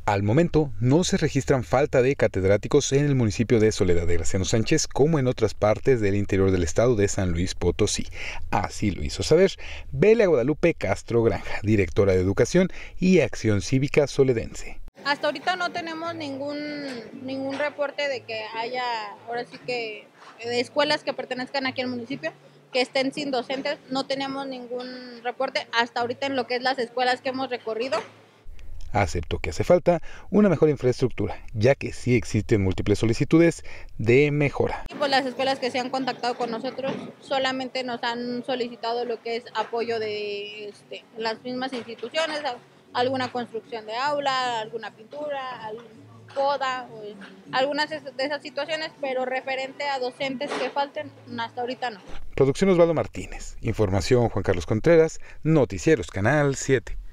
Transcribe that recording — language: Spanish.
Al momento, no se registran falta de catedráticos en el municipio de Soledad de Graciano Sánchez como en otras partes del interior del estado de San Luis Potosí. Así lo hizo saber Belia Guadalupe Castro Granja, directora de Educación y Acción Cívica soledense. Hasta ahorita no tenemos ningún reporte de que haya, ahora sí que, de escuelas que pertenezcan aquí al municipio, que estén sin docentes. No tenemos ningún reporte hasta ahorita en lo que es las escuelas que hemos recorrido. Aceptó que hace falta una mejor infraestructura, ya que sí existen múltiples solicitudes de mejora. Y pues las escuelas que se han contactado con nosotros solamente nos han solicitado lo que es apoyo de las mismas instituciones, alguna construcción de aula, alguna pintura, poda, algunas de esas situaciones, pero referente a docentes que falten, hasta ahorita no. Producción Osvaldo Martínez, información Juan Carlos Contreras, Noticieros Canal 7.